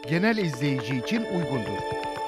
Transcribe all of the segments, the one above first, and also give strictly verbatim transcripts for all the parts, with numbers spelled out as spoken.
genel izleyici için uygundur.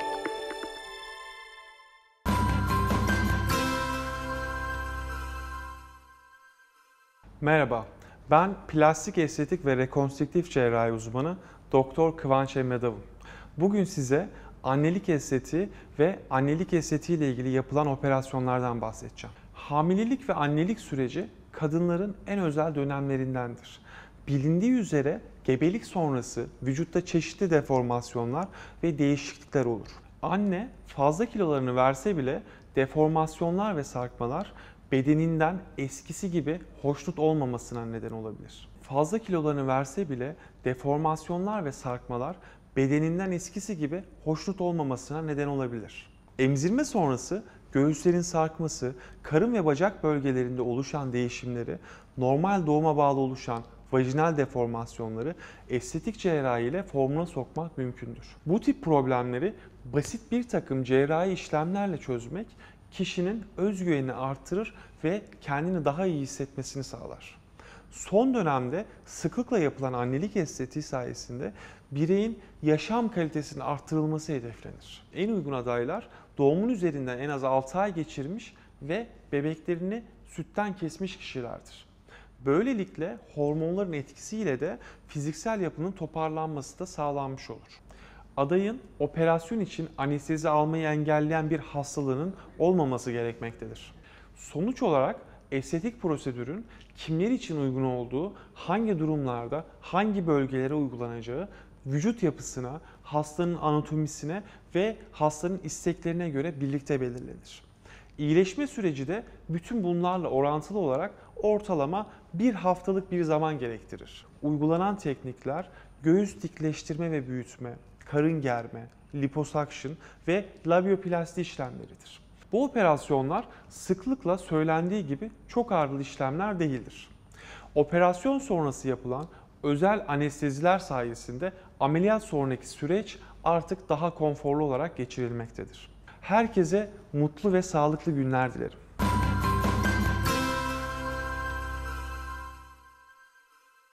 Merhaba, ben plastik estetik ve rekonstrüktif cerrahi uzmanı Doktor Kıvanç Emredavım. Bugün size annelik estetiği ve annelik estetiği ile ilgili yapılan operasyonlardan bahsedeceğim. Hamilelik ve annelik süreci kadınların en özel dönemlerindendir. Bilindiği üzere gebelik sonrası vücutta çeşitli deformasyonlar ve değişiklikler olur. Anne fazla kilolarını verse bile deformasyonlar ve sarkmalar bedeninden eskisi gibi hoşnut olmamasına neden olabilir. Fazla kilolarını verse bile deformasyonlar ve sarkmalar bedeninden eskisi gibi hoşnut olmamasına neden olabilir. Emzirme sonrası göğüslerin sarkması, karın ve bacak bölgelerinde oluşan değişimleri, normal doğuma bağlı oluşan vajinal deformasyonları estetik cerrahi ile formuna sokmak mümkündür. Bu tip problemleri basit bir takım cerrahi işlemlerle çözmek kişinin özgüvenini artırır ve kendini daha iyi hissetmesini sağlar. Son dönemde sıklıkla yapılan annelik estetiği sayesinde bireyin yaşam kalitesinin artırılması hedeflenir. En uygun adaylar doğumun üzerinden en az altı ay geçirmiş ve bebeklerini sütten kesmiş kişilerdir. Böylelikle hormonların etkisiyle de fiziksel yapının toparlanması da sağlanmış olur. Adayın operasyon için anestezi almayı engelleyen bir hastalığının olmaması gerekmektedir. Sonuç olarak estetik prosedürün kimler için uygun olduğu, hangi durumlarda, hangi bölgelere uygulanacağı, vücut yapısına, hastanın anatomisine ve hastanın isteklerine göre birlikte belirlenir. İyileşme süreci de bütün bunlarla orantılı olarak ortalama bir haftalık bir zaman gerektirir. Uygulanan teknikler göğüs dikleştirme ve büyütme, karın germe, liposuction ve labioplasti işlemleridir. Bu operasyonlar sıklıkla söylendiği gibi çok ağrılı işlemler değildir. Operasyon sonrası yapılan özel anesteziler sayesinde ameliyat sonraki süreç artık daha konforlu olarak geçirilmektedir. Herkese mutlu ve sağlıklı günler dilerim.